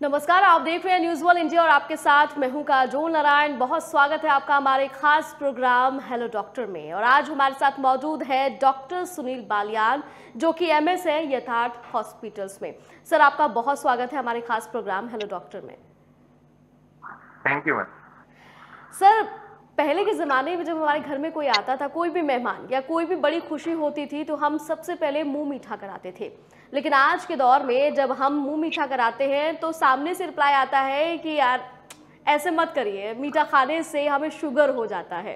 नमस्कार, आप देख रहे हैं न्यूज़ वर्ल्ड इंडिया और आपके साथ मैं हूं काजोल नारायण। बहुत स्वागत है आपका हमारे खास प्रोग्राम हेलो डॉक्टर में। और आज हमारे साथ मौजूद है डॉक्टर सुनील बालियान, जो कि एमएस है यथार्थ हॉस्पिटल्स में। सर, आपका बहुत स्वागत है हमारे खास प्रोग्राम हेलो डॉक्टर में। Thank you ma'am. सर, पहले के ज़माने में जब हमारे घर में कोई आता था, कोई भी मेहमान या कोई भी बड़ी खुशी होती थी, तो हम सबसे पहले मुंह मीठा कराते थे। लेकिन आज के दौर में जब हम मुंह मीठा कराते हैं तो सामने से रिप्लाई आता है कि यार ऐसे मत करिए, मीठा खाने से हमें शुगर हो जाता है।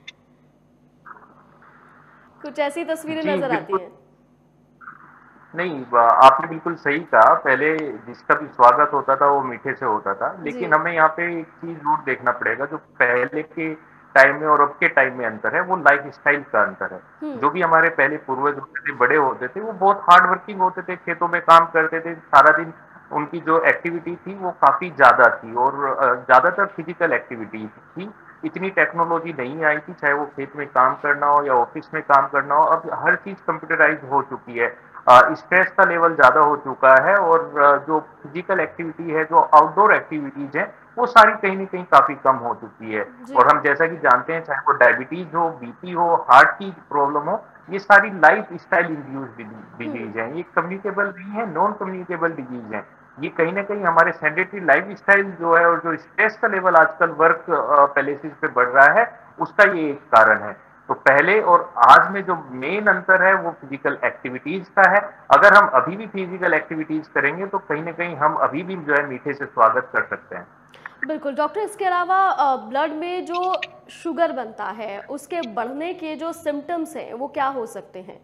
कुछ ऐसी तस्वीरें जी नजर आती बिल्कुल हैं। नहीं, आपने बिल्कुल सही कहा। पहले जिसका भी स्वागत होता था वो मीठे से होता था, जी। लेकिन हमें यहाँ पे एक चीज जरूर देखना पड़ेगा। जो पहले के टाइम में और अब के टाइम में अंतर है, वो लाइफ स्टाइल का अंतर है। हम्म। जो भी हमारे पहले पूर्वज होते थे, बड़े होते थे, वो बहुत हार्ड वर्किंग होते थे, खेतों में काम करते थे सारा दिन। उनकी जो एक्टिविटी थी वो काफी ज्यादा थी और ज्यादातर फिजिकल एक्टिविटी थी। इतनी टेक्नोलॉजी नहीं आई थी, चाहे वो खेत में काम करना हो या ऑफिस में काम करना हो। अब हर चीज कंप्यूटराइज हो चुकी है, स्ट्रेस का लेवल ज्यादा हो चुका है और जो फिजिकल एक्टिविटी है, जो आउटडोर एक्टिविटीज है, वो सारी कहीं ना कहीं काफी कम हो चुकी है। जी। और हम जैसा कि जानते हैं, चाहे वो डायबिटीज हो, बीपी हो, हार्ट की प्रॉब्लम हो, ये सारी life style induced hmm. Disease है। ये कम्युनिकेबल नहीं है, नॉन कम्युनिकेबल डिजीज है। ये कहीं ना कहीं हमारे सेडेंटरी लाइफ स्टाइल जो है और जो स्ट्रेस का लेवल आजकल वर्क प्लेसेस पे बढ़ रहा है, उसका ये एक कारण है। तो पहले और आज में जो मेन अंतर है वो फिजिकल एक्टिविटीज का है। अगर हम अभी भी फिजिकल एक्टिविटीज करेंगे तो कहीं ना कहीं हम अभी भी जो है मीठे से स्वागत कर सकते हैं। बिल्कुल डॉक्टर, इसके अलावा ब्लड में जो शुगर बनता है उसके बढ़ने के जो सिम्टम्स हैं वो क्या हो सकते हैं?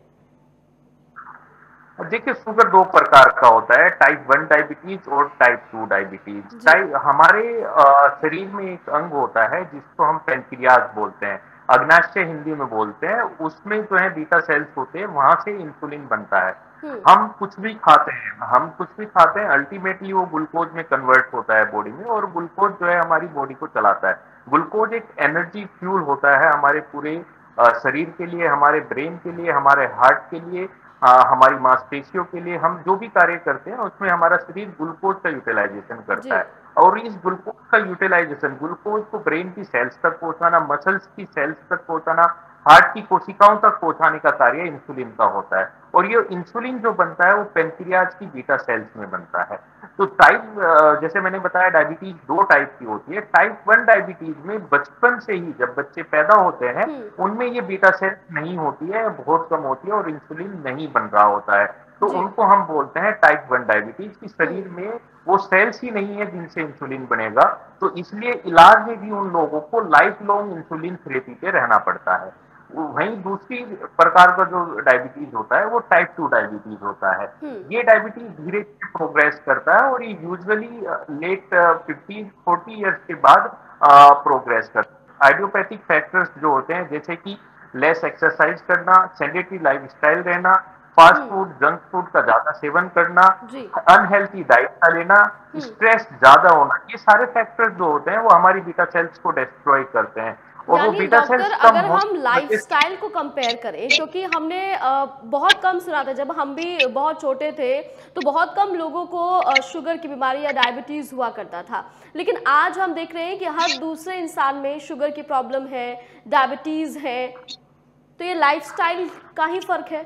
अब देखिए, शुगर दो प्रकार का होता है, टाइप 1 डायबिटीज और टाइप 2 डायबिटीज। जी। टाइप हमारे शरीर में एक अंग होता है जिसको हम पेनक्रियाज बोलते हैं, अग्नाशय हिंदी में बोलते हैं। उसमें जो है बीटा सेल्स होते हैं, वहां से इंसुलिन बनता है। हम्म। हम कुछ भी खाते हैं, अल्टीमेटली वो ग्लूकोज में कन्वर्ट होता है बॉडी में, और ग्लूकोज जो है हमारी बॉडी को चलाता है। ग्लूकोज एक एनर्जी फ्यूल होता है हमारे पूरे शरीर के लिए, हमारे ब्रेन के लिए, हमारे हार्ट के लिए, हमारी मांसपेशियों के लिए। हम जो भी कार्य करते हैं उसमें हमारा शरीर ग्लूकोज का यूटिलाइजेशन जी। करता है। और इस ग्लूकोज का यूटिलाइजेशन, ग्लूकोज को ब्रेन की सेल्स तक पहुंचाना, मसल्स की सेल्स तक पहुंचाना, हार्ट की कोशिकाओं तक पहुंचाने का कार्य इंसुलिन का होता है। और ये इंसुलिन जो बनता है वो पेनक्रियाज की बीटा सेल्स में बनता है। तो जैसे मैंने बताया, डायबिटीज दो टाइप की होती है। टाइप 1 डायबिटीज में बचपन से ही जब बच्चे पैदा होते हैं, हम्म। उनमें ये बीटा सेल्स नहीं होती है, बहुत कम होती है और इंसुलिन नहीं बन रहा होता है। तो जी। उनको हम बोलते हैं टाइप 1 डायबिटीज। की हम्म। शरीर में वो सेल्स ही नहीं है जिनसे इंसुलिन बनेगा। तो इसलिए इलाज में भी उन लोगों को लाइफ लॉन्ग इंसुलिन थेरेपी पे रहना पड़ता है। वहीं दूसरी प्रकार का जो डायबिटीज होता है वो टाइप 2 डायबिटीज होता है। हम्म। ये डायबिटीज धीरे धीरे प्रोग्रेस करता है और ये यूजुअली लेट 50-40 ईयर्स के बाद प्रोग्रेस करता है। आइडियोपैथिक फैक्टर्स जो होते हैं, जैसे कि लेस एक्सरसाइज करना, सेडेंटरी लाइफस्टाइल रहना, fast hmm. Food, junk food का ज्यादा सेवन करना, जी। अनहेल्थी डाइट का लेना, हम्म। स्ट्रेस ज्यादा होना, ये सारे फैक्टर्स जो होते हैं वो हमारी बीटा सेल्स को डिस्ट्रॉय करते हैं। और वो यानी बीटा डॉक्टर, सेल्स कम अगर होने हम की वजह से। लाइफस्टाइल को कंपेयर करें, क्योंकि हमने बहुत कम सुना था जब हम भी बहुत छोटे थे, तो बहुत कम लोगों को शुगर की बीमारी या डायबिटीज हुआ करता था। लेकिन आज हम देख रहे हैं कि हर दूसरे इंसान में शुगर की प्रॉब्लम है, डायबिटीज है। तो ये लाइफस्टाइल का ही फर्क है।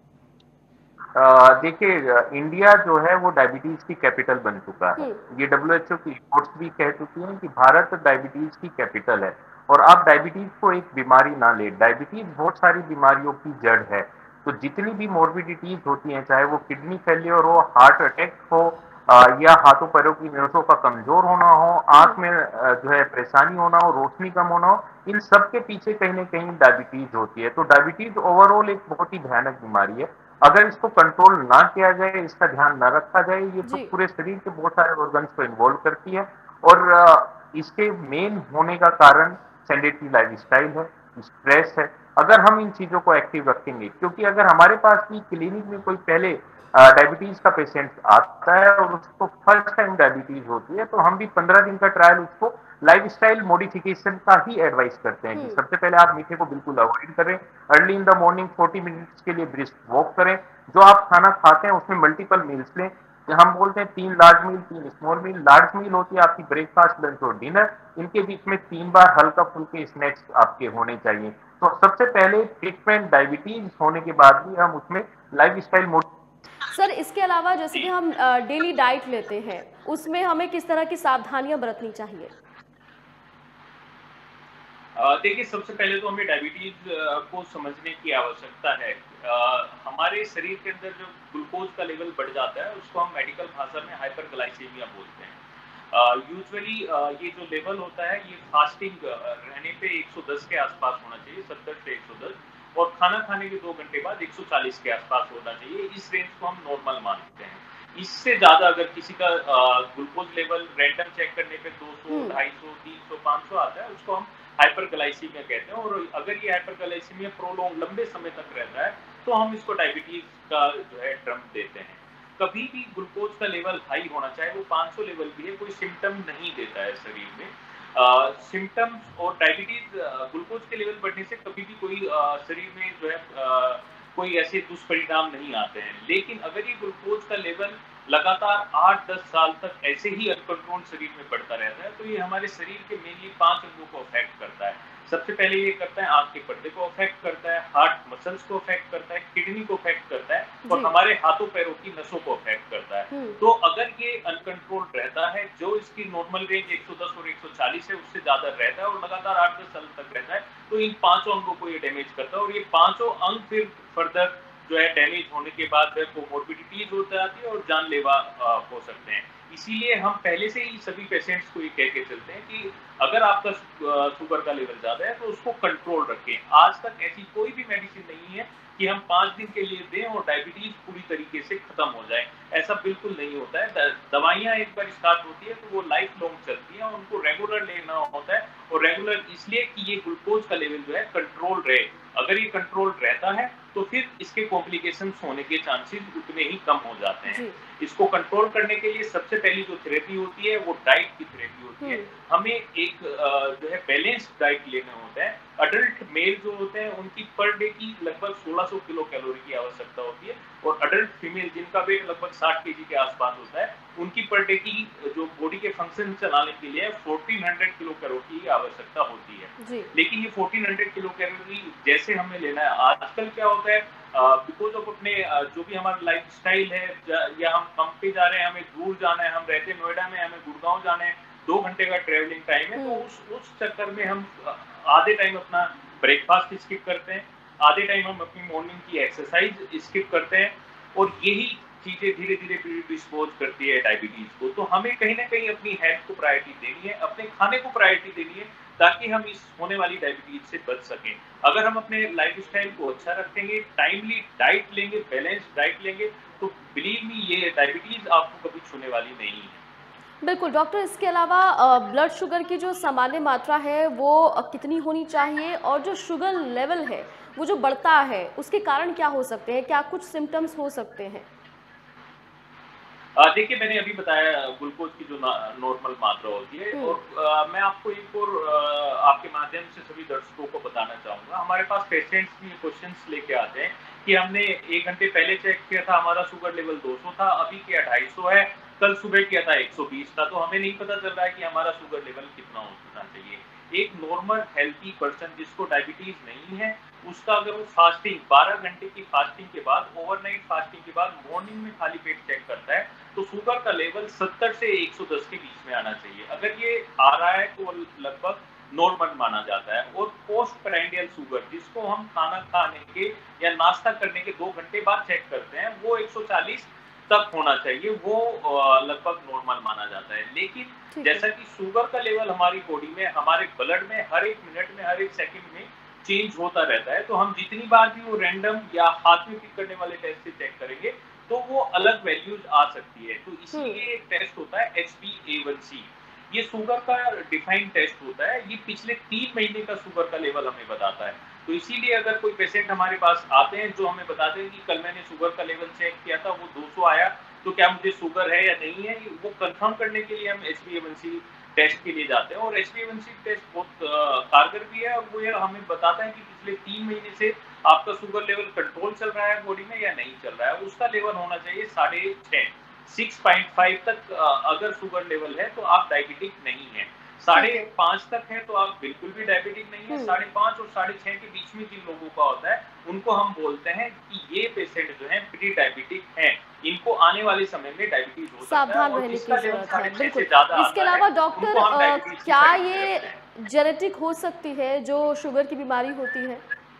देखिए, इंडिया जो है वो डायबिटीज की कैपिटल बन चुका है। हम्म। ये डब्ल्यूएचओ की रिपोर्ट्स भी कह चुकी हैं कि भारत डायबिटीज की कैपिटल है। और आप डायबिटीज को एक बीमारी ना ले, डायबिटीज बहुत सारी बीमारियों की जड़ है। तो जितनी भी मॉर्बिडिटीज होती हैं, चाहे वो किडनी फेलियर हो, हार्ट अटैक हो, या हाथों पैरों की नसों का कमजोर होना हो, आंख हम्म। में जो है परेशानी होना हो, रोशनी कम होना हो, इन सब के पीछे कहीं ना कहीं डायबिटीज होती है। तो डायबिटीज ओवरऑल एक बहुत ही भयानक बीमारी है। अगर इसको कंट्रोल ना किया जाए, इसका ध्यान ना रखा जाए, ये तो जी। पूरे शरीर के बहुत सारे ऑर्गन्स को इन्वॉल्व करती है। और इसके मेन होने का कारण सेडेंटरी लाइफस्टाइल है, स्ट्रेस है। अगर हम इन चीजों को एक्टिव रखेंगे, क्योंकि अगर हमारे पास भी क्लिनिक में कोई पहले डायबिटीज का पेशेंट आता है और उसको फर्स्ट टाइम डायबिटीज होती है, तो हम भी 15 दिन का ट्रायल उसको लाइफस्टाइल मॉडिफिकेशन का ही एडवाइस करते हैं कि हम्म। सबसे पहले आप मीठे को बिल्कुल अवॉइड करें। Early in the morning 40 minutes के लिए ब्रिस्क वॉक करें। जो आप खाना खाते हैं उसमें मल्टीपल मील्स लें। हम बोलते हैं 3 large meal, 3 small meal. Large meal होती है आपकी ब्रेकफास्ट, लंच और डिनर। इनके बीच में 3 बार हल्का-फुल्के स्नैक्स आपके होने चाहिए। तो सबसे पहले ट्रीटमेंट डायबिटीज़ होने के बाद भी हम उसमें लाइफ़स्टाइल मोड। सर इसके अलावा जैसे कि हम डेली डाइट लेते हैं, उसमें हमें किस तरह की सावधानियां बरतनी चाहिए? देखिए, सबसे पहले तो हमें डायबिटीज को समझने की आवश्यकता है। हमारे शरीर के अंदर जो ग्लूकोज का लेवल बढ़ जाता है उसको हम मेडिकल भाषा में हाइपरग्लाइसीमिया बोलते हैं। यूजुअली ये जो लेवल होता है ये फास्टिंग रहने पे 110 के आसपास होना चाहिए, 70 से 110, और खाना खाने के 2 घंटे बाद 140 के आसपास होना चाहिए। इस रेंज को हम नॉर्मल मानते हैं। इससे ज़्यादा अगर किसी का ग्लूकोज लेवल रैंडम चेक करने पे 200, हम्म। 250, 300, 500 आता है, उसको हम हाइपरग्लाइसीमिया कहते हैं। और अगर ये हाइपरग्लाइसीमिया प्रोलॉन्ग लंबे समय तक रहता है तो हम इसको डायबिटीज का जो है टर्म देते हैं। कभी भी ग्लूकोज का लेवल हाई होना, चाहे वो 500 लेवल भी है, कोई सिम्टम नहीं देता है शरीर में। सिम्टम्स और डायबिटीज ग्लूकोज के लेवल बढ़ने से कभी भी कोई शरीर में जो है कोई ऐसे दुष्परिणाम नहीं आते हैं। लेकिन अगर ये ग्लूकोज का लेवल लगातार 8-10 साल तक ऐसे ही अनकंट्रोल शरीर में बढ़ता रहता है तो ये हमारे शरीर के मेनली 5 अंगों को अफेक्ट करता है। सबसे पहले ये करता है आंख के पर्दे को अफेक्ट करता है, हार्ट मसल्स को अफेक्ट करता है, किडनी को अफेक्ट करता है और जी। हमारे हाथों पैरों की नसों को अफेक्ट करता है। हम्म। तो अगर ये अनकंट्रोल्ड रहता है, जो इसकी नॉर्मल रेंज 110 और 140 है उससे ज्यादा रहता है और लगातार 8-10 साल तक रहता है, तो इन पांचों अंगों को ये डैमेज करता है और ये पांचों अंग फिर फर्दर जो है डैमेज होने के बाद कोमोर्बिडिटीज हो जाती है और जानलेवा हो सकते हैं। इसीलिए हम पहले से ही सभी पेशेंट्स को ये कह के चलते हैं कि अगर आपका शुगर का लेवल ज्यादा है तो उसको कंट्रोल रखें। आज तक ऐसी कोई भी मेडिसिन नहीं है कि हम 5 दिन के लिए दें और डायबिटीज पूरी तरीके से खत्म हो जाए। ऐसा बिल्कुल नहीं होता है। दवाइयां एक बार स्टार्ट होती है तो वो लाइफ लॉन्ग चलती हैं और उनको रेगुलर लेना होता है, और रेगुलर इसलिए कि ये ग्लूकोज का लेवल जो है कंट्रोल रहे। अगर ये कंट्रोल रहता है तो फिर इसके कॉम्प्लिकेशंस होने के चांसेस उतने ही कम हो जाते हैं। जी। इसको कंट्रोल करने के लिए सबसे पहली जो थेरेपी होती है वो डाइट की थेरेपी होती है। हमें एक जो है बैलेंस्ड डाइट लेना होता है। अडल्ट मेल जो होते हैं उनकी पर डे की लगभग 1600 किलो कैलोरी की आवश्यकता होती है, और अडल्ट फीमेल जिनका वेट लगभग 60 केजी के आसपास होता है उनकी पर डे की जो बॉडी के फंक्शन चलाने के लिए 1400 किलो कैलोरी की आवश्यकता होती है। जी। लेकिन ये 1400 किलो कैलोरी जैसे हमें लेना है, आजकल क्या होता है बिकॉज ऑफ अपने जो भी हमारा लाइफ स्टाइल है, या हम काम पे जा रहे हैं, हमें दूर जाना है, हम रहते हैं नोएडा में, हमें गुड़गांव जाना है, 2 घंटे का ट्रेवलिंग टाइम है, तो उस चक्कर में हम आधे टाइम अपना ब्रेकफास्ट स्किप करते हैं, आधे टाइम हम अपनी मॉर्निंग की एक्सरसाइज स्किप करते हैं, और यही चीजें धीरे धीरे प्रीडिस्पोज करती है डायबिटीज को। तो हमें कहीं ना कहीं अपनी हेल्थ को प्रायोरिटी देनी है, अपने खाने को प्रायोरिटी देनी है, ताकि हम इस होने वाली डायबिटीज से बच सकें। अगर हम अपने लाइफस्टाइल को अच्छा रखेंगे, टाइमली डाइट लेंगे, बैलेंस्ड डाइट लेंगे, तो बिलीव मी ये डायबिटीज आपको कभी छूने वाली नहीं है। बिल्कुल डॉक्टर, इसके अलावा ब्लड शुगर की जो सामान्य मात्रा है वो कितनी होनी चाहिए, और जो शुगर लेवल है वो जो बढ़ता है उसके कारण क्या हो सकते हैं, क्या कुछ सिम्टम्स हो सकते हैं? देखिए, मैंने अभी बताया ग्लूकोज की जो नॉर्मल मात्रा होती है, और मैं आपको एक और आपके माध्यम से सभी दर्शकों को बताना चाहूंगा। हमारे पास पेशेंट्स भी क्वेश्चंस लेके आते हैं कि हमने 1 घंटे पहले चेक किया था, हमारा शुगर लेवल 200 था, अभी क्या 250 है, कल सुबह किया था 120 था, तो हमें नहीं पता चल रहा है कि हमारा शुगर लेवल कितना होना चाहिए। एक नॉर्मल हेल्थी पर्सन जिसको डायबिटीज नहीं है, उसका अगर वो फास्टिंग 12 घंटे की फास्टिंग के बाद, ओवरनाइट फास्टिंग के बाद मॉर्निंग में खाली पेट चेक करता है, तो शुगर का लेवल 70 से 110 के बीच में आना चाहिए। अगर ये आ रहा है तो लगभग नॉर्मल माना जाता है। और पोस्ट प्राइंडियल शुगर, जिसको हम खाना खाने के या नाश्ता करने के 2 घंटे बाद चेक करते हैं, वो 140 तक होना चाहिए, वो लगभग नॉर्मल माना जाता है। लेकिन जैसा कि शुगर का लेवल हमारी बॉडी में, हमारे ब्लड में हर एक मिनट में, हर एक सेकंड में चेंज होता रहता है, तो हम जितनी बार भी वो रैंडम या हाथ में पिक करने वाले टेस्ट से चेक करेंगे तो वो अलग वैल्यूज आ सकती है। तो इसलिए एक टेस्ट होता है HbA1c, ये शुगर का डिफाइंड टेस्ट होता है। ये पिछले 3 महीने का शुगर का लेवल हमें बताता है। तो इसीलिए अगर कोई पेशेंट हमारे पास आते हैं जो हमें बताते हैं कि कल मैंने शुगर का लेवल चेक किया था, वो 200 आया, तो क्या मुझे शुगर है या नहीं है, वो कंफर्म करने के लिए हम HbA1c टेस्ट के लिए जाते हैं। और HbA1c टेस्ट बहुत कारगर भी है, और वो ये हमें बताता है कि पिछले 3 महीने से आपका शुगर लेवल कंट्रोल चल रहा है बॉडी में या नहीं चल रहा है। उसका लेवल होना चाहिए 6.5, 6.5 तक अगर शुगर लेवल है तो आप डायबिटिक नहीं है। ठीक है। 5.5 तक है तो आप बिल्कुल भी डायबिटिक नहीं है। 5.5 और 6.5 के बीच में जिन लोगों का होता है उनको हम बोलते हैं कि ये पेशेंट जो है प्री डायबिटिक हैं। इनको आने वाले समय में डायबिटीज हो सकता है सावधान और रहने की जिसका लेवल ज़रूरत है, 6.5 से बिल्कुल। ज्यादा इसके आता है अलावा डॉक्टर उनको हम डायबिटीज की क्या साइड में ये रखते हैं। जेनेटिक हो सकती है जो शुगर की बीमारी होती है?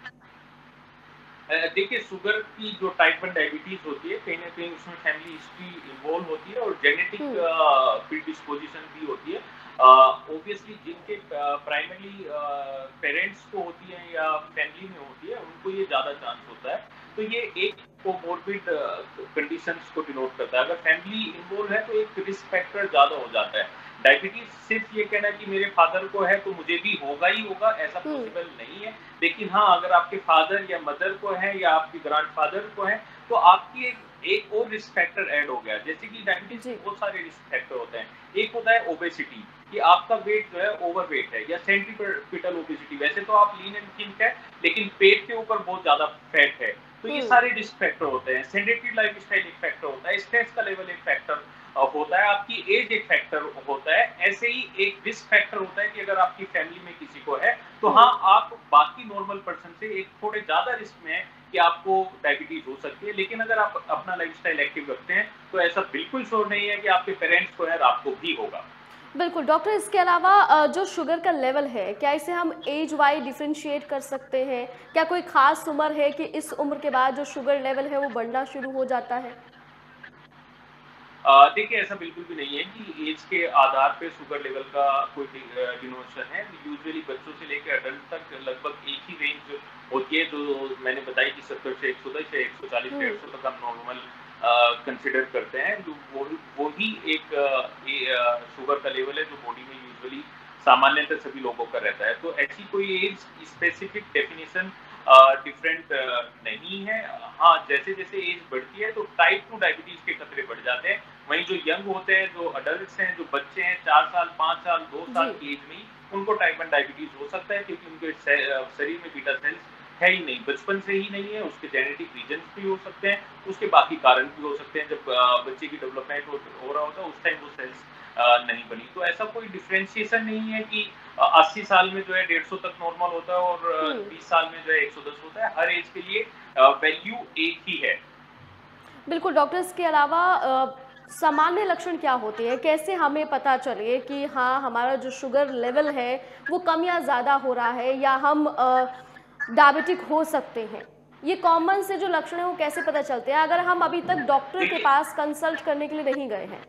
देखिए शुगर की जो टाइप 1 डायबिटीज होती है कहीं ना कहीं उसमें फैमिली हिस्ट्री इन्वॉल्व होती है और जेनेटिक हुँ, प्रीडिस्पोजिशन भी होती है। ऑब्वियसली जिनके प्राइमरी पेरेंट्स को होती है या फैमिली में होती है उनको ये ज़्यादा चांस होता है। तो ये एक कोमोर्बिड कंडीशंस को डिनोट करता है। अगर फैमिली इन्वॉल्व है तो एक रिस्क फैक्टर ज़्यादा हो जाता है। डायबिटीज सिर्फ ये कहना कि मेरे फादर को है तो मुझे भी होगा ही होगा, ऐसा हुँ, पॉसिबल नहीं है। लेकिन हाँ, अगर आपके फादर या मदर को है या आपके ग्रैंडफादर को है तो आपकी एक और रिस्क फैक्टर ऐड हो गया। जैसे कि डायबिटीज जी, के बहुत सारे रिस्क फैक्टर होते हैं। एक होता है ओबेसिटी कि आपका वेट जो है ओवरवेट है या सेंट्रीपिटल ओबेसिटी। वैसे तो आप लीन एंड थिन है लेकिन पेट के ऊपर बहुत ज्यादा फैट है। तो ये हुँ, सारे रिस्क फैक्टर होते हैं। सेडेंटरी लाइफस्टाइल एक फैक्टर होता है, स्ट्रेस का लेवल एक फैक्टर होता है, आपकी एज एक फैक्टर होता है। ऐसे ही एक रिस्क फैक्टर होता है कि अगर आपकी फैमिली में किसी को है तो हुँ। हाँ, आप बाकी नॉर्मल पर्सन से एक थोड़े ज्यादा रिस्क में है कि आपको डायबिटीज हो सकती है। लेकिन अगर आप अपना लाइफस्टाइल एक्टिव रखते हैं तो ऐसा बिल्कुल श्योर नहीं है कि आपके पेरेंट्स को है और आपको भी होगा। बिल्कुल, डॉक्टर इसके अलावा जो शुगर का लेवल है, क्या इसे हम ऐज वाइज़ डिफरेंशिएट कर सकते हैं? क्या कोई ख़ास उम्र है कि इस उम्र के बाद जो शुगर लेवल है वो बढ़ना शुरू हो जाता है? देखिए ऐसा बिल्कुल भी नहीं है कि एज के आधार पे शुगर लेवल का कोई डिनोशन है। यूजुअली बच्चों से लेकर अडल्ट तक लगभग एक ही रेंज होती है जो मैंने बताई कि 70 से 110 या 140 से हुँ, 150 तक हम नॉर्मल कंसिडर करते हैं। जो वो ही एक शुगर का लेवल है जो बॉडी में यूजुअली सामान्यतः सभी लोगों का रहता है। तो ऐसी कोई एज स्पेसिफिक डेफिनेशन डिफरेंट नहीं है। हाँ, जैसे जैसे एज बढ़ती है तो टाइप 2 डायबिटीज के खतरे बढ़ जाते हैं। वहीं जो यंग होते हैं, जो अडल्ट्स हैं, जो बच्चे हैं 4 साल, 5 साल, 2 जी। साल की एज में ही उनको टाइप 1 डायबिटीज हो सकता है क्योंकि उनके शरीर में बीटा सेल्स है ही नहीं, बचपन से ही नहीं है। उसके जेनेटिक रीजंस भी हो सकते हैं, उसके बाकी कारण भी हो सकते हैं। जब बच्चे की डेवलपमेंट हो रहा होता है उस टाइम वो सेल्स नहीं बनी। तो ऐसा कोई डिफरेंशिएशन नहीं है कि 80 साल में जो है 150 तक नॉर्मल होता है और हुँ। 20 साल में जो है 110 होता है। हर एज के लिए वैल्यू एक ही है। बिल्कुल डॉक्टर, इसके अलावा सामान्य लक्षण क्या होते हैं? कैसे हमें पता चले कि हाँ, हमारा जो शुगर लेवल है वो कम या ज़्यादा हो रहा है या हम डायबिटिक हो सकते हैं? ये कॉमन से जो लक्षण हैं वो कैसे पता चलते हैं अगर हम अभी तक डॉक्टर के देखिए पास कंसल्ट करने के लिए नहीं गए हैं?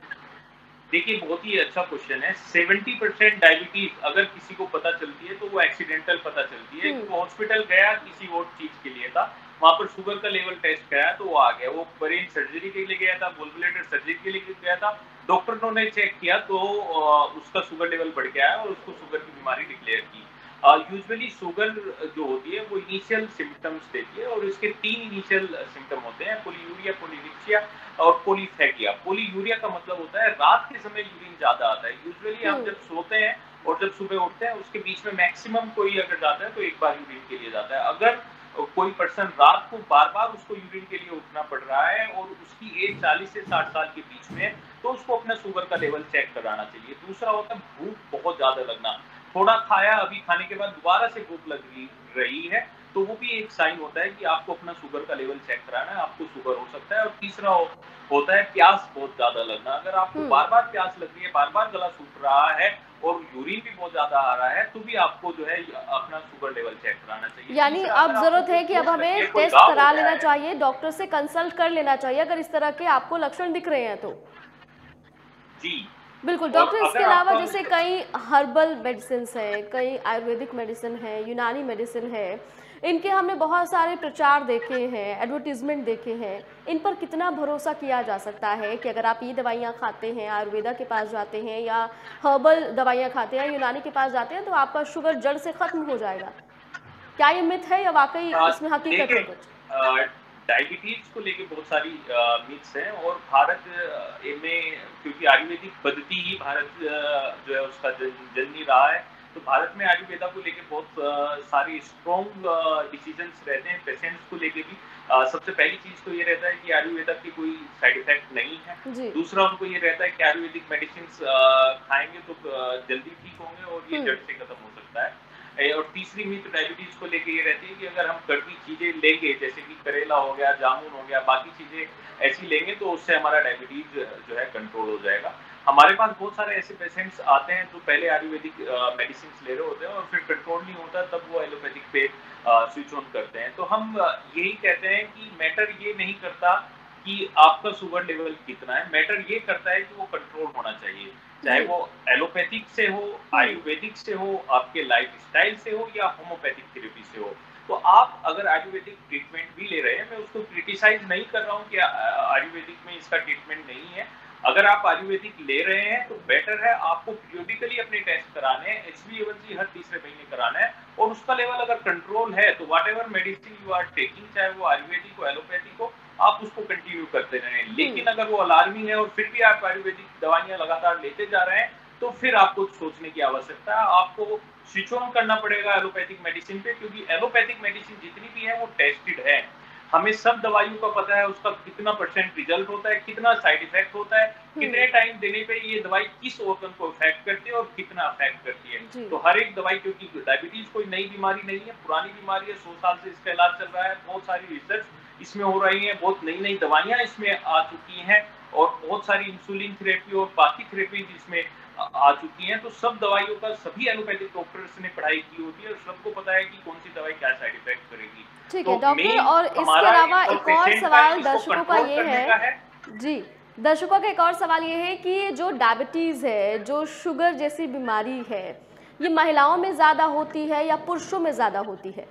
देखिए बहुत ही अच्छा क्वेश्चन है। 70% डायबिटीज अगर किसी को पता चलती है तो वो एक्सीडेंटल पता चलती है कि हुँ, वो हॉस्पिटल गया किसी और चीज के लिए था, वहां पर शुगर का लेवल टेस्ट कराया तो वो आ गया। वो ब्रेन सर्जरी के लिए गया था, गॉलब्लैडर सर्जरी के लिए गया था, डॉक्टरों ने चेक किया तो उसका शुगर लेवल बढ़ गया है और उसको शुगर की बीमारी डिक्लेयर की। यूजुअली शुगर जो होती है वो इनिशियल सिम्टम्स देती है और इसके 3 इनिशियल सिम्टम होते हैं, पोलीयूरिया, पोलीरिक्सिया और पोलीफैगिया। पोलीयूरिया का मतलब होता है रात के समय यूरिन ज्यादा आता है। यूजुअली हम हुँ, जब सोते हैं और जब सुबह उठते हैं उसके बीच में मैक्सिमम कोई अगर जाता है तो एक बार यूरिन के लिए जाता है। अगर कोई पर्सन रात को बार बार उसको यूरिन के लिए उठना पड़ रहा है और उसकी एज 40 से 60 साल के बीच में है तो उसको अपना शुगर का लेवल चेक कराना चाहिए। दूसरा होता है भूख बहुत ज्यादा लगना, थोड़ा खाया अभी खाने के बाद दोबारा से भूख लग रही है तो वो भी एक साइन होता है कि आपको अपना शुगर का लेवल चेक कराना है, आपको शुगर हो सकता है। और तीसरा होता है प्यास बहुत ज्यादा लगना। अगर आपको हुँ। बार बार प्यास लग रही है, बार बार गला सूख रहा है और यूरिन भी बहुत ज्यादा आ रहा है तो भी आपको जो है अपना शुगर लेवल चेक कराना चाहिए। यानी तीसरा, अब अगर आपको ज़रूरत कोई है कि अब चोट लगी हमें है, कोई टेस्ट घाव हो करा गया लेना है। चाहिए, डॉक्टर से कंसल्ट कर लेना चाहिए अगर इस तरह के आपको लक्षण दिख रहे हैं तो। जी। बिल्कुल और डॉक्टर, इसके अगर अलावा आपका जैसे कई हर्बल मेडिसिन्स हैं, कई आयुर्वेदिक मेडिसिन है, यूनानी मेडिसिन है, इनके हमने बहुत सारे प्रचार देखे हैं, एडवर्टीजमेंट देखे हैं। इन पर कितना भरोसा किया जा सकता है कि अगर आप ये दवाइयाँ खाते हैं, आयुर्वेदा के पास जाते हैं या हर्बल दवाइयाँ खाते हैं, यूनानी के पास जाते हैं तो आपका शुगर जड़ से खत्म हो जाएगा? क्या ये मिथ है या वाकई इसमें हकीकत देखिए है कुछ? डायबिटीज को लेके बहुत सारी मिथ्स हैं और भारत में क्योंकि आयुर्वेदिक पद्धति ही भारत जो है उसका जननी रहा है। तो भारत में आयुर्वेदा को लेके बहुत सारी स्ट्रॉन्ग डिसीजंस रहते हैं पेशेंट्स को लेके भी। सबसे पहली चीज़ तो ये रहता है कि आयुर्वेदा की कोई साइड इफ़ेक्ट नहीं है। जी। दूसरा उनको ये रहता है कि आयुर्वेदिक मेडिसिन्स खाएँगे तो जल्दी ठीक होंगे और ये हुँ। जड़ से खत्म हो सकता है। और तीसरी मिथ डायबिटीज़ को लेके ये रहती है कि अगर हम कड़वी चीज़ें लेंगे, जैसे कि करेला हो गया, जामुन हो गया, बाकी चीज़ें ऐसी लेंगे तो उससे हमारा डायबिटीज़ जो है कंट्रोल हो जाएगा। हमारे पास बहुत सारे ऐसे पेशेंट्स आते हैं जो पहले आयुर्वेदिक मेडिसिन्स ले रहे होते हैं और फिर कंट्रोल नहीं होता, तब वो एलोपैथिक पे स्विच ऑन करते हैं। तो हम यही कहते हैं कि मैटर ये नहीं करता कि आपका शुगर लेवल कितना है, मैटर ये करता है कि वो कंट्रोल होना चाहिए। चाहे जी। वो एलोपैथिक से हो, हुँ। आयुर्वेदिक से हो, आपके लाइफ़स्टाइल से हो या होम्योपैथिक थेरेपी से हो। तो आप अगर आयुर्वेदिक ट्रीटमेंट भी ले रहे हैं, मैं उसको क्रिटिसाइज़ नहीं कर रहा हूँ कि आयुर्वेदिक में इसका ट्रीटमेंट नहीं है। अगर आप आयुर्वेदिक ले रहे हैं तो बेटर है आपको पीरियोडिकली अपने टेस्ट कराने हैं, HbA1c हर तीसरे महीने कराना है और उसका लेवल अगर कंट्रोल है तो whatever medicine you are taking, चाहे वो आयुर्वेदिक हो, एलोपैथिक हो, आप उसको कंटिन्यू करते रहें। हुँ। लेकिन अगर वो अलार्मिंग है और फिर भी आप आयुर्वेदिक दवाइयाँ लगातार लेते जा रहे हैं, तो फिर आपको सोचने की आवश्यकता है। आपको स्विच ऑन करना पड़ेगा एलोपैथिक मेडिसिन पे, क्योंकि एलोपैथिक मेडिसिन जितनी भी है वो टेस्टेड है। हमें सब दवाइयों का पता है उसका कितना परसेंट रिजल्ट होता है, कितना साइड इफेक्ट होता है, हुँ। कितने टाइम देने पे ये दवाई किस ऑर्गन को इफेक्ट करती है और कितना इफेक्ट करती है। जी। तो हर एक दवाई, क्योंकि डायबिटीज कोई नई बीमारी नहीं है, पुरानी बीमारी है, 100 साल से इसका इलाज चल रहा है, बहुत सारी रिसर्च इसमें हो रही है, बहुत नई नई दवाइयां इसमें आ चुकी हैं और बहुत सारी इंसुलिन थेरेपी और बाकी थेरेपी इसमें आ चुकी हैं। तो सब दवाइयों का सभी एलोपैथिक डॉक्टर्स ने पढ़ाई की होती है और सबको पता है कि कौन सी दवाई क्या साइड इफेक्ट करेगी। ठीक है तो डॉक्टर, मेन और इसके हमारा अलावा और एक और पेशेंट का सवाल इसको दर्शकों का कंट्रोल ये करने है। का है। जी, दर्शकों का एक और सवाल ये है कि जो डायबिटीज़ है, जो शुगर जैसी बीमारी है, ये महिलाओं में ज़्यादा होती है या पुरुषों में ज़्यादा होती है?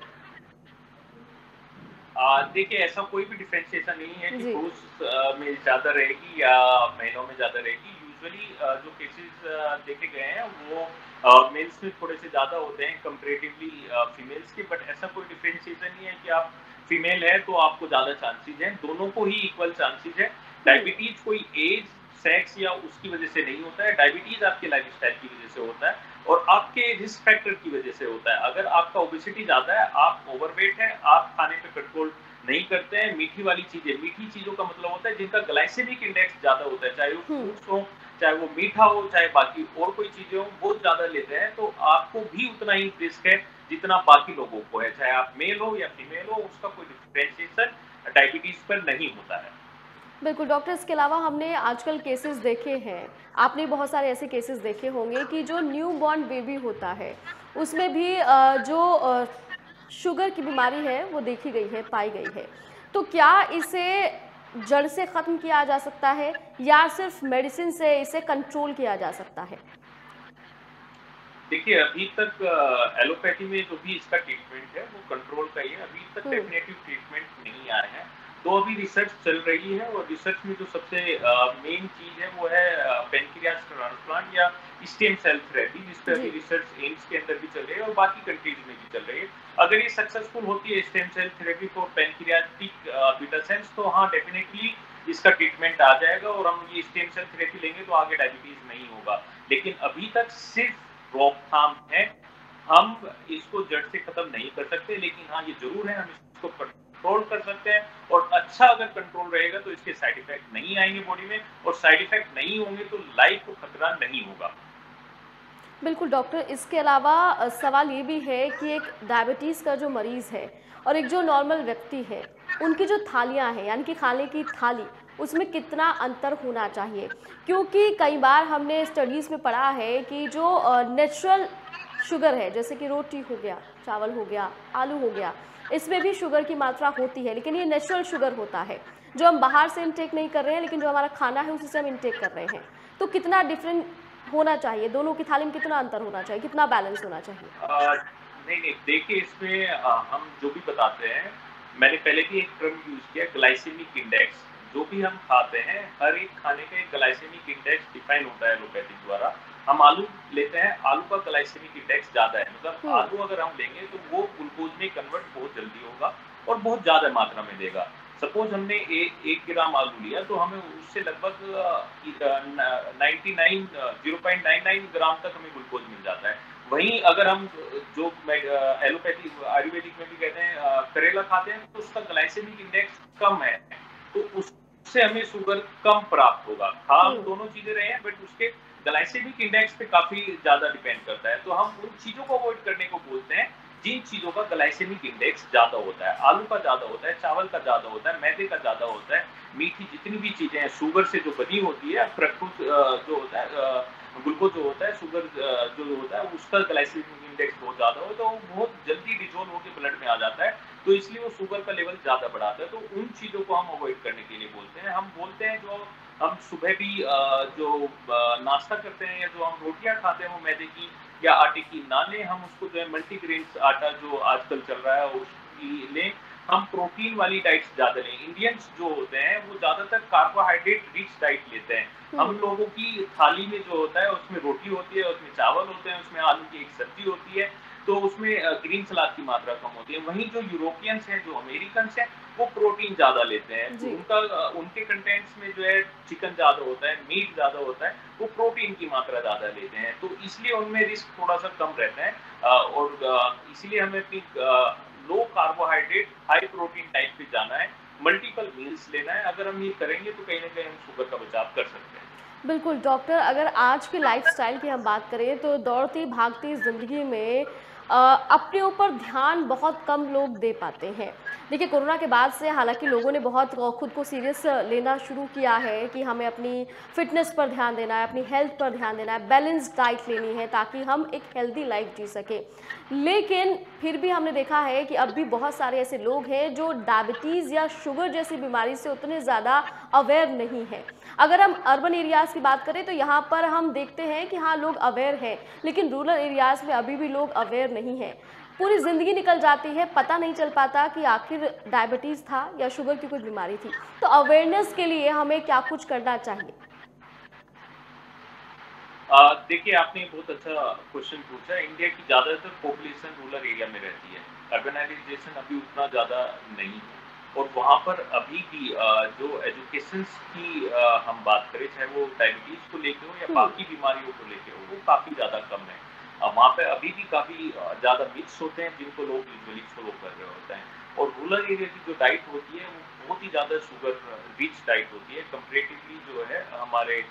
देखिए, ऐसा कोई भी डिफरेंशिएशन नहीं है कि जी। पुरुष में ज़्यादा रहेगी या महिलाओं में ज़्यादा रहेगी। यूजुअली जो केसेस देखे गए हैं वो मेल्स में थोड़े से ज़्यादा होते हैं कंपैरेटिवली फीमेल्स के, बट ऐसा कोई डिफरेंशिएशन नहीं है कि आप फीमेल है तो आपको ज़्यादा चांसेस हैं, दोनों को ही इक्वल चांसेस है। हुँ। डायबिटीज़ कोई एज, सेक्स या उसकी वजह से नहीं होता है, डायबिटीज़ आपके लाइफ़स्टाइल की वजह से होता है और आपके रिस्क फैक्टर की वजह से होता है। अगर आपका ओबेसिटी ज़्यादा है, आप ओवरवेट हैं, आप खाने पे कंट्रोल नहीं करते हैं, मीठी वाली चीज़ें, मीठी चीज़ों का मतलब होता है जिनका ग्लाइसेमिक इंडेक्स ज़्यादा होता है, चाहे वो हुँ। फ्रूट्स हो, चाहे वो मीठा हो, चाहे बाकी और कोई चीज़ें हों, वो ज़्यादा लेते हैं, तो आपको भी उतना ही रिस्क है जितना बाकी लोगों को है, चाहे आप मेल हो या फीमेल हो, उसका कोई डिफरेंशिएशन डायबिटीज़ पर नहीं होता है। बिल्कुल डॉक्टर, इसके अलावा हमने आजकल केसेस देखे हैं, आपने बहुत सारे ऐसे केसेस देखे होंगे कि जो न्यू बॉर्न बेबी होता है, उसमें भी शुगर की बीमारी है वो देखी गई है, पाई गई है। तो क्या इसे जड़ से ख़त्म किया जा सकता है या सिर्फ मेडिसिन से इसे कंट्रोल किया जा सकता है? देखिए, अभी तक एलोपैथी में जो भी इसका ट्रीटमेंट है, वो कंट्रोल का ही है। अभी तक हुँ। डेफिनेटिव ट्रीटमेंट नहीं आए हैं। तो अभी रिसर्च चल रही है और रिसर्च में जो सबसे मेन चीज़ है, वो है पैनक्रियाज ट्रांसप्लांट या स्टेम सेल थेरेपी, जिस पे जी। अभी रिसर्च एम्स के अंदर भी चल रही है और बाकी कंट्रीज में भी चल रही है। अगर ये सक्सेसफुल होती है stem cell therapy for pancreatic beta cells, तो हाँ, डेफिनेटली इसका ट्रीटमेंट आ जाएगा और हम ये स्टेम सेल थेरेपी लेंगे तो आगे डायबिटीज़ नहीं होगा। लेकिन अभी तक सिर्फ रोकथाम है, हम इसको जड़ से खत्म नहीं कर सकते, लेकिन हाँ, ये ज़रूर है, हम इसको कंट्रोल कर सकते हैं और अच्छा अगर कंट्रोल रहेगा तो इसके साइड इफ़ेक्ट नहीं आएँगे बॉडी में और साइड इफ़ेक्ट नहीं होंगे तो लाइफ को खतरा नहीं होगा। बिल्कुल डॉक्टर, इसके अलावा सवाल ये भी है कि एक डायबिटीज़ का जो मरीज़ है और एक जो नॉर्मल व्यक्ति है, उनकी जो थालियाँ हैं, यानी कि खाने की थाली, उसमें कितना अंतर होना चाहिए? क्योंकि कई बार हमने स्टडीज़ में पढ़ा है कि जो नेचुरल शुगर है, जैसे कि रोटी हो गया, चावल हो गया, आलू हो गया, इसमें भी शुगर की मात्रा होती है, लेकिन ये नेचुरल शुगर होता है, जो हम बाहर से इनटेक नहीं कर रहे हैं, लेकिन जो हमारा खाना है, उसी से हम इनटेक कर रहे हैं। तो कितना डिफरेंट होना चाहिए, दोनों की थाली में कितना अंतर होना चाहिए, कितना बैलेंस होना चाहिए? नहीं, नहीं, देखिए, इसमें हम जो भी बताते हैं, मैंने पहले भी एक टर्म यूज़ किया, ग्लाइसेमिक इंडेक्स। जो भी हम खाते हैं, हर एक खाने का एक ग्लाइसेमिक इंडेक्स डिफाइन होता है एलोपैथिक द्वारा। हम आलू लेते हैं, आलू का ग्लाइसेमिक इंडेक्स ज़्यादा है, मतलब हुँ। आलू अगर हम लेंगे तो वो ग्लूकोज़ में कन्वर्ट बहुत जल्दी होगा और बहुत ज़्यादा मात्रा में देगा। सपोज़ हमने 1 ग्राम आलू लिया तो हमें उससे लगभग 0.99 ग्राम तक हमें ग्लूकोज़ मिल जाता है। वहीं अगर हम जो एलोपैथी आयुर्वेदिक में भी कहते हैं करेला खाते हैं तो उसका ग्लाइसेमिक इंडेक्स कम है, तो उससे हमें शुगर कम प्राप्त होगा। खा हम दोनों चीजें रहे हैं बट उसके ग्लाइसेमिक इंडेक्स पे काफी ज्यादा डिपेंड करता है। तो हम उन चीजों को अवॉइड करने को बोलते हैं जिन चीजों का ग्लाइसेमिक इंडेक्स ज्यादा होता है। आलू का ज्यादा होता है, चावल का ज्यादा होता है, मैदे का ज्यादा होता है, मीठी जितनी भी चीजें हैं शुगर से जो बनी होती है, फ्रक्टोज जो होता है, ग्लूकोज जो होता है, शुगर जो होता है उसका ग्लाइसेमिक इंडेक्स बहुत ज्यादा हो तो वो बहुत जल्दी डिजोल्व होकर ब्लड में आ जाता है, तो इसलिए वो शुगर का लेवल ज्यादा बढ़ाता है। तो उन चीजों को हम अवॉइड करने के लिए बोलते हैं। हम बोलते हैं जो हम सुबह भी जो नाश्ता करते हैं या जो हम रोटियां खाते हैं वो मैदे की या आटे की ना लें, हम उसको जो है मल्टीग्रेन आटा जो आजकल चल रहा है उसकी लें। हम प्रोटीन वाली डाइट्स ज्यादा लें। इंडियंस जो होते हैं वो ज्यादातर कार्बोहाइड्रेट रिच डाइट लेते हैं। हम लोगों की थाली में जो होता है उसमें रोटी होती है, उसमें चावल होते हैं, उसमें आलू की एक सब्जी होती है, तो उसमें ग्रीन सलाद की मात्रा कम होती है। वहीं जो यूरोपियंस हैं, जो अमेरिकन्स हैं, वो प्रोटीन ज्यादा लेते हैं, तो उनके कंटेंट्स में जो है चिकन ज्यादा होता है, मीट ज्यादा होता है, वो प्रोटीन की मात्रा ज्यादा लेते हैं, तो इसलिए उनमें रिस्क थोड़ा सा कम रहता है। और इसलिए हमें अपनी low carbohydrate high protein diet पे जाना है, मल्टीपल मील्स लेना है। अगर हम ये करेंगे तो कहीं ना कहीं हम शुगर का बचाव कर सकते हैं। बिल्कुल डॉक्टर, अगर आज के लाइफस्टाइल की हम बात करें तो दौड़ती भागती ज़िंदगी में अपने ऊपर ध्यान बहुत कम लोग दे पाते हैं। देखिए कोरोना के बाद से हालांकि लोगों ने बहुत खुद को सीरियस लेना शुरू किया है कि हमें अपनी फिटनेस पर ध्यान देना है, अपनी हेल्थ पर ध्यान देना है, बैलेंस डाइट लेनी है ताकि हम एक हेल्दी लाइफ जी सकें। लेकिन फिर भी हमने देखा है कि अब भी बहुत सारे ऐसे लोग हैं जो डायबिटीज़ या शुगर जैसी बीमारी से उतने ज़्यादा अवेयर नहीं हैं। अगर हम अर्बन एरियाज़ की बात करें तो यहाँ पर हम देखते हैं कि हाँ लोग अवेयर हैं, लेकिन रूरल एरियाज़ में अभी भी लोग अवेयर नहीं हैं। पूरी ज़िंदगी निकल जाती है, पता नहीं चल पाता कि आखिर डायबिटीज़ था या शुगर की कोई बीमारी थी। तो अवेयरनेस के लिए हमें क्या कुछ करना चाहिए? देखिए आपने बहुत अच्छा क्वेश्चन पूछा। इंडिया की ज्यादातर पॉपुलेशन रूरल एरिया में रहती है, अर्बनाइजेशन अभी उतना ज्यादा नहीं है, और वहाँ पर अभी भी जो एजुकेशन की हम बात करें, चाहे वो डायबिटीज को लेके हो या बाकी बीमारियों को लेके हो, वो काफी ज्यादा कम है। वहाँ पे अभी भी काफी ज्यादा मिथ्स होते हैं जिनको लोग यूजुअली फॉलो कर रहे होते हैं। और रूरल एरिया की जो डाइट होती है वो बहुत ही ज्यादा शुगर रिच डाइट होती है, कंपेरेटिवली जो है हमारे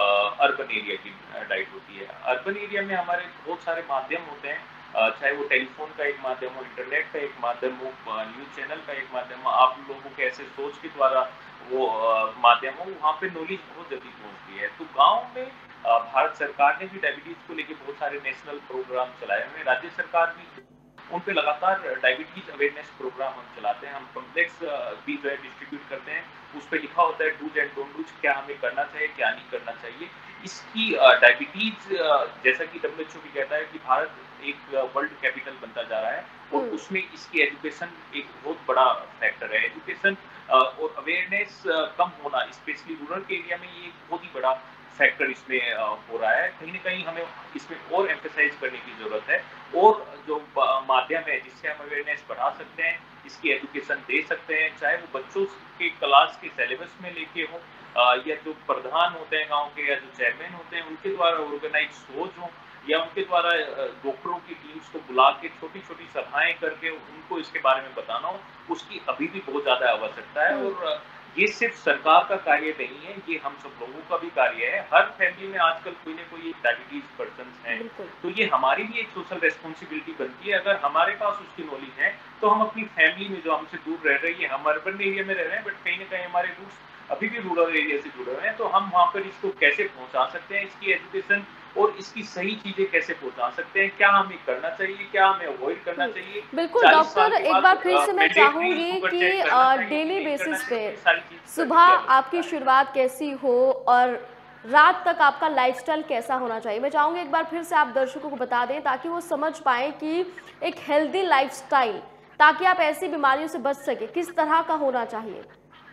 अर्बन एरिया की डाइट होती है। अर्बन एरिया में हमारे बहुत सारे माध्यम होते हैं, चाहे वो टेलीफोन का एक माध्यम हो, इंटरनेट का एक माध्यम हो, न्यूज चैनल का एक माध्यम हो, आप लोगों के ऐसे सोच के द्वारा वो माध्यम हो, वहाँ पे नॉलेज बहुत जल्दी पहुँचती है। तो गाँव में भारत सरकार ने भी डायबिटीज को लेकर बहुत सारे नेशनल प्रोग्राम चलाए हुए हैं। राज्य सरकार भी उन पे लगातार डायबिटीज अवेयरनेस प्रोग्राम हम चलाते हैं। हम कम्प्लेक्स भी जो है डिस्ट्रीब्यूट करते हैं, उस पर लिखा होता है डूज एंड डोंट डूज, क्या हमें करना चाहिए क्या नहीं करना चाहिए। इसकी डायबिटीज जैसा कि WHO भी कहता है कि भारत एक वर्ल्ड कैपिटल बनता जा रहा है, और उसमें इसकी एजुकेशन एक बहुत बड़ा फैक्टर है। एजुकेशन और अवेयरनेस कम होना, स्पेशली रूरल के एरिया में, ये एक बहुत ही बड़ा फैक्टर इसमें हो रहा है। कहीं ना कहीं हमें इसमें और एम्फेसाइज करने की जरूरत है, और जो माध्यम है जिससे हम अवेयरनेस बढ़ा सकते हैं, इसकी एजुकेशन दे सकते हैं, चाहे वो बच्चों के क्लास के सिलेबस में लेके हो, या जो प्रधान होते हैं गांव के या जो चेयरमैन होते हैं उनके द्वारा ऑर्गेनाइज सोच हो, या उनके द्वारा डॉक्टरों की टीम्स को बुला के छोटी छोटी सभाएं करके उनको इसके बारे में बताना हो, उसकी अभी भी बहुत ज्यादा आवश्यकता है। और ये सिर्फ सरकार का कार्य नहीं है, ये हम सब लोगों का भी कार्य है। हर फैमिली में आजकल कोई ना कोई डायबिटीज पर्सन है, तो ये हमारी भी एक सोशल रेस्पॉन्सिबिलिटी बनती है। अगर हमारे पास उसकी नॉलेज है तो हम अपनी फैमिली में जो हमसे दूर रह रही है, हम अर्बन एरिया में रह रहे हैं बट कहीं ना कहीं हमारे रूट्स अभी भी रूरल एरिया से जुड़े हुए हैं, तो हम वहाँ पर इसको कैसे पहुँचा सकते हैं, इसकी एजुकेशन और इसकी सही चीजें कैसे पहुंचा सकते हैं, क्या हमें करना चाहिए, क्या हमें अवॉइड करना चाहिए। बिल्कुल डॉक्टर, एक बार फिर से मैं चाहूंगी कि डेली बेसिस पे सुबह आपकी शुरुआत कैसी हो और रात तक आपका लाइफस्टाइल कैसा होना चाहिए। मैं चाहूंगी एक बार फिर से आप दर्शकों को बता दें ताकि वो समझ पाए कि एक हेल्दी लाइफस्टाइल, ताकि आप ऐसी बीमारियों से बच सके, किस तरह का होना चाहिए।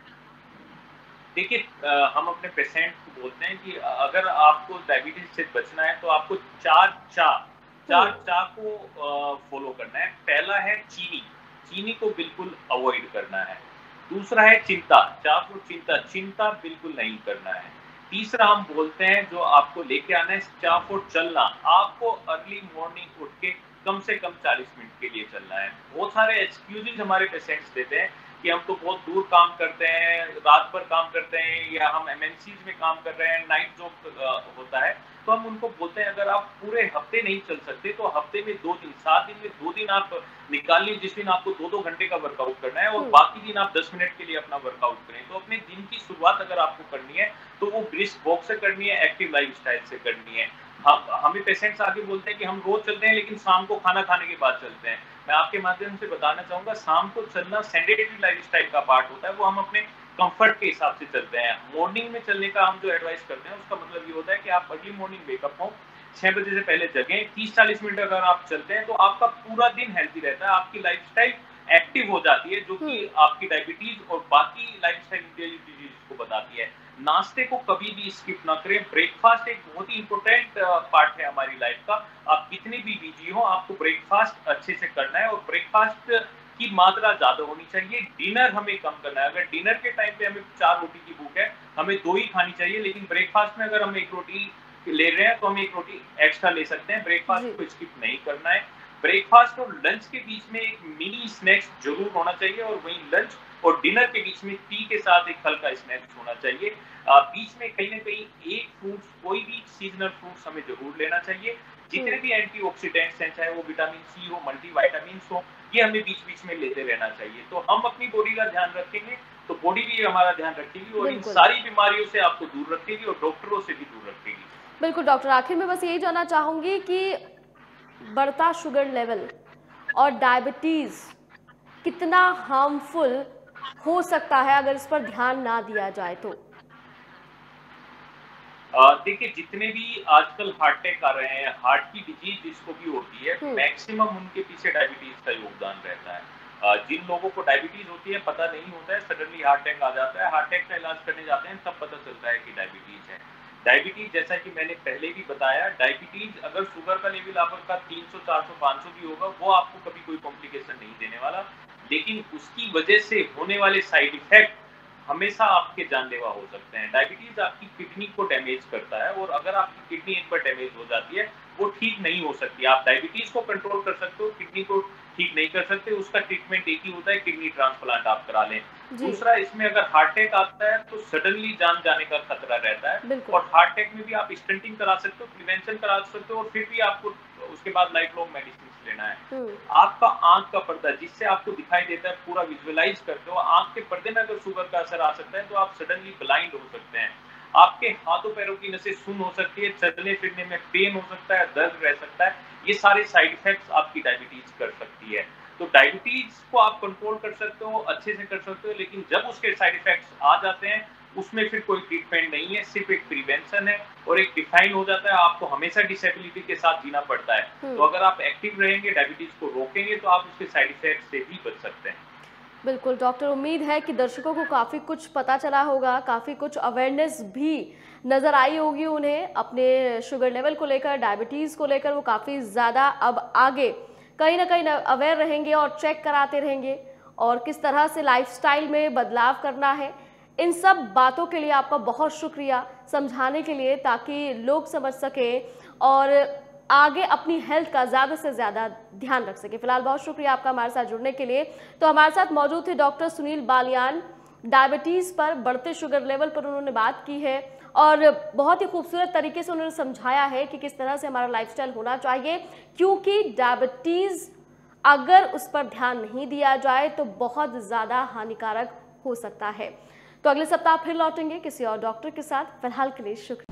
देखिए हम अपने पेशेंट को बोलते हैं कि अगर आपको डायबिटीज से बचना है तो आपको चार चा को फॉलो करना है। पहला है चीनी को बिल्कुल अवॉइड करना है। दूसरा है चिंता, चिंता बिल्कुल नहीं करना है। तीसरा हम बोलते हैं जो आपको लेके आना है स्टाफ और चलना, आपको अर्ली मॉर्निंग उठ के कम से कम 40 मिनट के लिए चलना है। बहुत सारे एक्सक्यूजेज हमारे पेशेंट्स देते हैं कि हम तो बहुत दूर काम करते हैं, रात भर काम करते हैं, या हम एमएनसीज में काम कर रहे हैं, नाइट जॉब होता है। तो हम उनको बोलते हैं अगर आप पूरे हफ्ते नहीं चल सकते तो हफ्ते में 2 दिन, 7 दिन में 2 दिन आप निकाल लीजिए जिस दिन आपको 2-2 घंटे का वर्कआउट करना है, और बाकी दिन आप 10 मिनट के लिए अपना वर्कआउट करें। तो अपने दिन की शुरुआत अगर आपको करनी है तो वो ब्रिस्क वॉक से करनी है, एक्टिव लाइफस्टाइल से करनी है। हमें पेशेंट्स आगे बोलते हैं कि हम रोज चलते हैं लेकिन शाम को खाना खाने के बाद चलते हैं। मैं आपके माध्यम से बताना चाहूंगा, शाम को चलना सेडेंटरी लाइफस्टाइल का पार्ट होता है, वो हम अपने कंफर्ट के हिसाब से चलते हैं। मॉर्निंग में चलने का हम जो एडवाइस करते हैं उसका मतलब ये होता है कि आप अर्ली मॉर्निंग वेकअप हो, 6 बजे से पहले जगें, 30-40 मिनट अगर आप चलते हैं तो आपका पूरा दिन हेल्थी रहता है, आपकी लाइफस्टाइल एक्टिव हो जाती है, जो कि आपकी डायबिटीज और बाकी लाइफस्टाइल डिजीज को बताती है। नाश्ते को कभी भी स्किप ना करें। ब्रेकफास्ट एक बहुत ही इंपॉर्टेंट पार्ट है हमारी लाइफ का। आप कितने भी बिजी हो, आपको ब्रेकफास्ट अच्छे से करना है, और ब्रेकफास्ट की मात्रा ज्यादा होनी चाहिए। डिनर हमें कम करना है। अगर डिनर के टाइम पे हमें 4 रोटी की भूख है, हमें 2 ही खानी चाहिए, लेकिन ब्रेकफास्ट में अगर हम 1 रोटी ले रहे हैं तो हम 1 रोटी एक्स्ट्रा ले सकते हैं। ब्रेकफास्ट को स्किप नहीं करना है। ब्रेकफास्ट और लंच के बीच में एक मिनी स्नैक्स जरूर होना चाहिए, और वहीं लंच और डिनर के बीच में टी के साथ एक हल्का स्नैक्स होना चाहिए। बीच में कहीं ना कहीं एक फ्रूट्स, कोई भी सीजनल फ्रूट्स हमें जरूर लेना चाहिए। जितने भी एंटीऑक्सीडेंट्स हैं, चाहे वो विटामिन सी हो, मल्टीविटामिन्स हो, ये हमें बीच बीच में लेते रहना चाहिए। तो हम अपनी बॉडी का ध्यान रखेंगे तो बॉडी भी हमारा ध्यान रखेगी, और इन सारी बीमारियों से आपको दूर रखेगी और डॉक्टरों से भी दूर रखेगी। बिल्कुल डॉक्टर, आखिर में बस यही जानना चाहूंगी कि बढ़ता शुगर लेवल और डायबिटीज कितना हार्मफुल हो सकता है अगर इस पर ध्यान ना दिया जाए तो? देखिए, जितने भी आजकल हार्ट अटैक आ रहे हैं, हार्ट की डिजीज जिसको भी होती है, मैक्सिमम उनके पीछे डायबिटीज का योगदान रहता है। जिन लोगों को डायबिटीज होती है पता नहीं होता है, सडनली हार्ट अटैक आ जाता है, हार्ट अटैक का इलाज करने जाते हैं तब पता चलता है कि डायबिटीज है। डायबिटीज, जैसा कि मैंने पहले भी बताया, डायबिटीज अगर शुगर का लेवल आपका 300, 400, 500 भी होगा, वो आपको कभी कोई कॉम्प्लिकेशन नहीं देने वाला, लेकिन उसकी वजह से होने वाले साइड इफेक्ट हमेशा आपके जानलेवा हो सकते हैं। डायबिटीज आपकी किडनी को डैमेज करता है, और अगर आपकी किडनी एक बार डैमेज हो जाती है वो ठीक नहीं हो सकती। आप डायबिटीज को कंट्रोल कर सकते हो, किडनी को ठीक नहीं कर सकते। उसका ट्रीटमेंट एक ही होता है, किडनी ट्रांसप्लांट आप करा लें। दूसरा, इसमें अगर हार्ट अटैक आता है तो सडनली जान जाने का खतरा रहता है, और हार्ट अटैक में भी आप स्टंटिंग करा सकते हो, प्रिवेंशन करा सकते हो, और फिर भी आपको उसके बाद लाइफ लॉन्ग मेडिसिन लेना है। आपका आंख का पर्दा, जिससे आपको दिखाई देता है, पूरा विजुअलाइज करते हो, आंख के पर्दे में अगर शुगर का असर आ सकता है तो आप सडनली ब्लाइंड हो सकते हैं। आपके हाथों पैरों की नसें सुन्न हो सकती है, चलने फिरने में पेन हो सकता है, दर्द रह सकता है। ये सारे साइड इफेक्ट्स आपकी डायबिटीज कर सकती है। तो डायबिटीज को आप कंट्रोल कर सकते हो, अच्छे से कर सकते हो, लेकिन जब उसके साइड इफेक्ट्स आ जाते हैं उसमें फिर कोई ट्रीटमेंट नहीं है, सिर्फ एक प्रिवेंशन है, और एक डिफाइन हो जाता है, आपको हमेशा डिसेबिलिटी के साथ जीना पड़ता है। तो अगर आप एक्टिव रहेंगे, डायबिटीज को रोकेंगे, तो आप उसके साइड इफेक्ट से भी बच सकते हैं। बिल्कुल डॉक्टर, उम्मीद है कि दर्शकों को काफ़ी कुछ पता चला होगा, काफ़ी कुछ अवेयरनेस भी नज़र आई होगी उन्हें अपने शुगर लेवल को लेकर, डायबिटीज़ को लेकर। वो काफ़ी ज़्यादा अब आगे कहीं ना कहीं अवेयर रहेंगे और चेक कराते रहेंगे, और किस तरह से लाइफस्टाइल में बदलाव करना है। इन सब बातों के लिए आपका बहुत शुक्रिया समझाने के लिए, ताकि लोग समझ सकें और आगे अपनी हेल्थ का ज़्यादा से ज़्यादा ध्यान रख सके। फिलहाल बहुत शुक्रिया आपका हमारे साथ जुड़ने के लिए। तो हमारे साथ मौजूद थे डॉक्टर सुनील बालियान। डायबिटीज़ पर, बढ़ते शुगर लेवल पर उन्होंने बात की है, और बहुत ही खूबसूरत तरीके से उन्होंने समझाया है कि किस तरह से हमारा लाइफस्टाइल होना चाहिए, क्योंकि डायबिटीज़ अगर उस पर ध्यान नहीं दिया जाए तो बहुत ज़्यादा हानिकारक हो सकता है। तो अगले सप्ताह फिर लौटेंगे किसी और डॉक्टर के साथ। फिलहाल के लिए शुक्रिया।